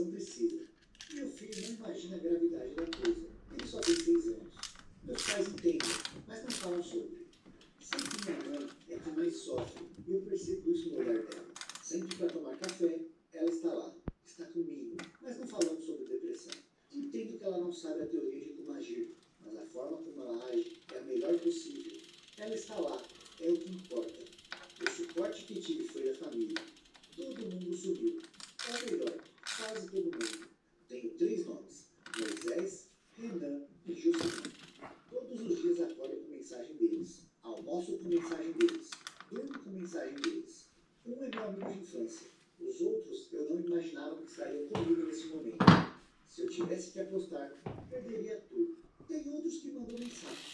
informação precisa. Meu filho não imagina a gravidade da coisa. Ele só tem 6 anos. Meus pais entendem, mas não falam sobre. Sempre minha mãe é quem mais sofre, e eu percebo isso no olhar dela. Sempre para tomar café, ela está lá, está comigo, mas não falamos sobre depressão. Entendo que ela não sabe a teoria de como agir, mas a forma como ela age é a melhor possível. Ela está lá, é o que importa. O suporte que tive foi da família. Todo mundo subiu. Ou melhor, quase todo mundo. Tenho 3 nomes: Moisés, Renan e Josimar. Todos os dias acordo com mensagem deles. Almoço com mensagem deles. Durmo com mensagem deles. Um é meu amigo de infância. Os outros eu não imaginava que estariam comigo nesse momento. Se eu tivesse que apostar, perderia tudo. Tem outros que mandam mensagem.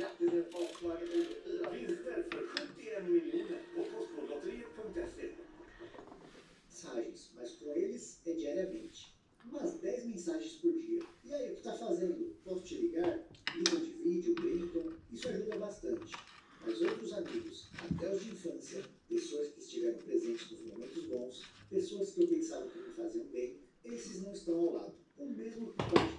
Mensagens, mas com eles é diariamente. Umas 10 mensagens por dia. E aí, o que está fazendo? Posso te ligar? Ligam de vídeo, brincam. Isso ajuda bastante. Mas outros amigos, até os de infância, pessoas que estiveram presentes nos momentos bons, pessoas que eu pensava que me faziam bem, esses não estão ao lado. O mesmo que pode